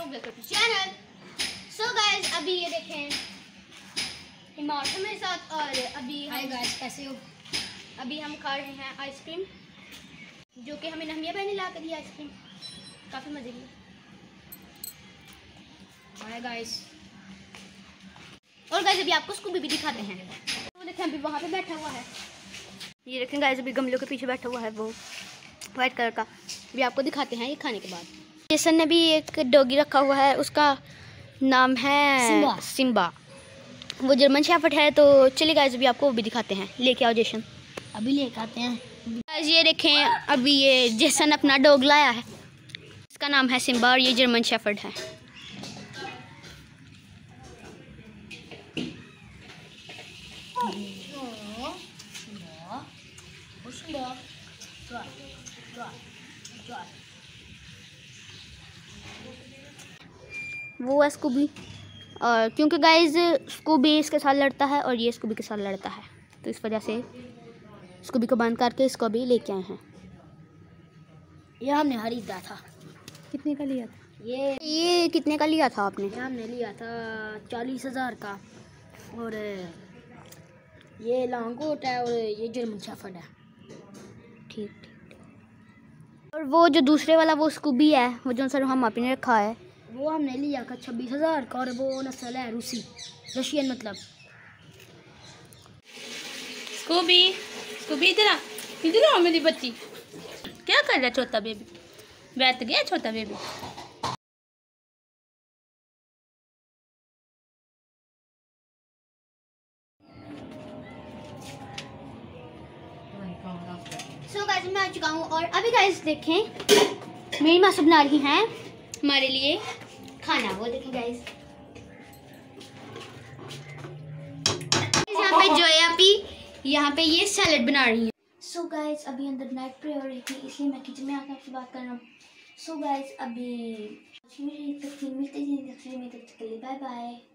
Welcome to channel. So guys अभी ये देखें हिमांशु है मेरे साथ और अभी हाय गाइस कैसे हो। अभी हम खा रहे हैं आइसक्रीम जो कि हमें नहमिया बहन ने ला कर दी। आइसक्रीम काफ़ी मज़े की। Hi guys. और गाइस अभी आपको स्कूबी भी दिखाते हैं। वो देखें अभी वहाँ पे बैठा हुआ है। ये देखें गाइस अभी गमलों के पीछे बैठा हुआ है वो वाइट कलर का। अभी आपको दिखाते हैं ये खाने के बाद। जेसन ने भी एक डॉगी रखा हुआ है, उसका नाम है सिम्बा। वो जर्मन शेफर्ड है। तो चलिए गाइस अभी आपको वो भी दिखाते हैं। लेके आओ जेसन। अभी लेके आते हैं। गाइस ये देखें अभी ये जेसन अपना डॉग लाया है। इसका नाम है सिम्बा और ये जर्मन शेफर्ड है। वो है स्कूबी। और क्योंकि गाइस स्कूबी इसके साथ लड़ता है और ये स्कूबी के साथ लड़ता है, तो इस वजह से स्कूबी को बांध करके इसको भी लेके आए हैं। ये हमने खरीदा था। कितने का लिया था? ये कितने का लिया था आपने? हमने लिया था 40,000 का। और ये लॉन्गकोट है और ये जर्मन शेफर्ड है। ठीक ठीक। और वो जो दूसरे वाला वो स्कूबी है, वो जो सर हम आपने रखा है, वो हमने लिया था 26,000 का। और वो नस्ल है रूसी, रशियन मतलब। स्कूबी स्कूबी इधर आओ मेरी बच्ची। क्या कर रहा है छोटा बेबी? बैठ गया छोटा बेबी। सो गाइस मैं आ चुका हूँ और अभी गाइस देखें मेरी माँ बना रही हैं हमारे लिए खाना। वो देखें गाइस यहाँ पे जोया पी यहाँ पे ये सैलेड बना रही है। सो गाइस अभी अंदर नाइट प्रे हो रही थी, इसलिए मैं किचन में आकर आपसे बात कर रहा हूँ। सो गाइस अभी मिलते हैं, बाय बाय।